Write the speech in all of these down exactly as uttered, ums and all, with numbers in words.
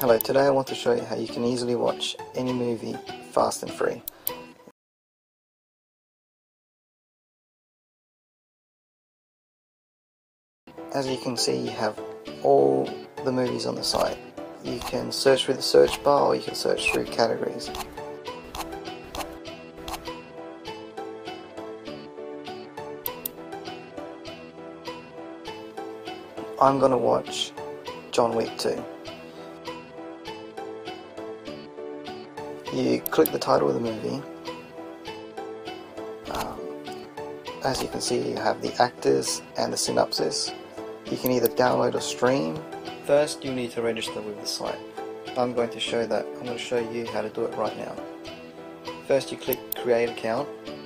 Hello, today I want to show you how you can easily watch any movie fast and free. As you can see, you have all the movies on the site. You can search through the search bar or you can search through categories. I'm gonna watch John Wick two. You click the title of the movie. Um, as you can see, you have the actors and the synopsis. You can either download or stream. First, you need to register with the site. I'm going to show that. I'm going to show you how to do it right now. First, you click Create Account.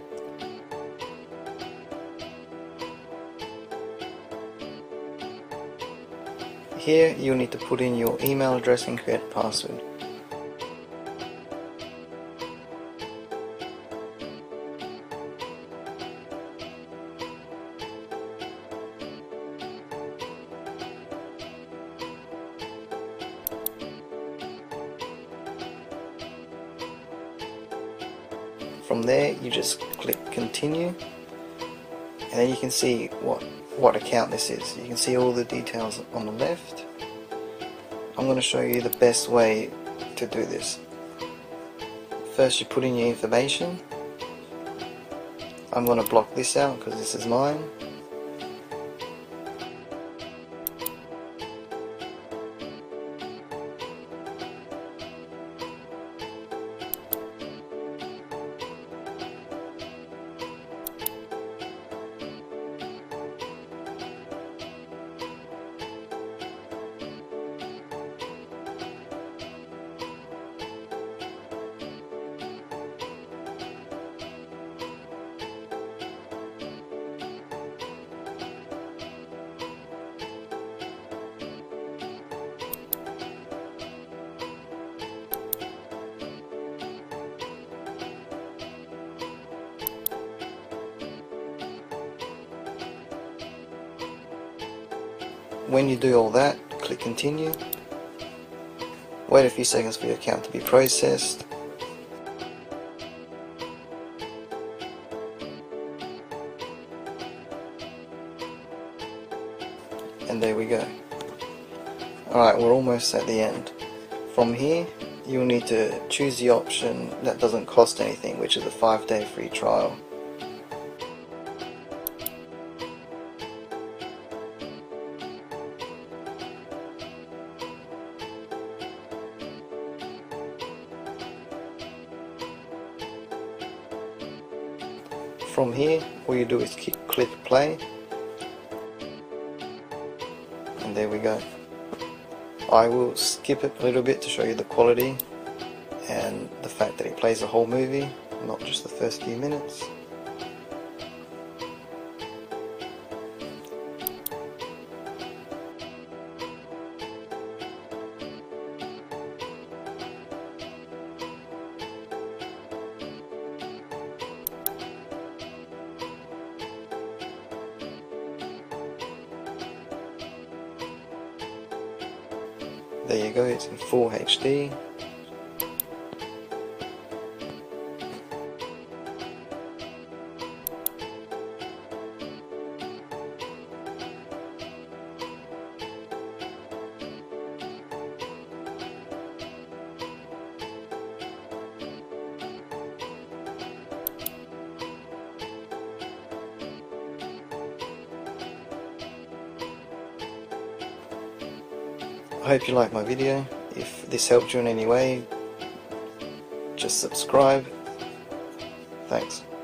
Here, you'll need to put in your email address and create a password. From there, you just click continue, and then you can see what what account this is. You can see all the details on the left. I'm going to show you the best way to do this. First, you put in your information. I'm going to block this out because this is mine. When you do all that, click continue. Wait a few seconds for your account to be processed. And there we go. Alright, we're almost at the end. From here, you'll need to choose the option that doesn't cost anything, which is a five day free trial. From here, all you do is click play, and there we go. I will skip it a little bit to show you the quality and the fact that it plays the whole movie, not just the first few minutes. There you go, it's in full H D. I hope you liked my video. If this helped you in any way, just subscribe. Thanks.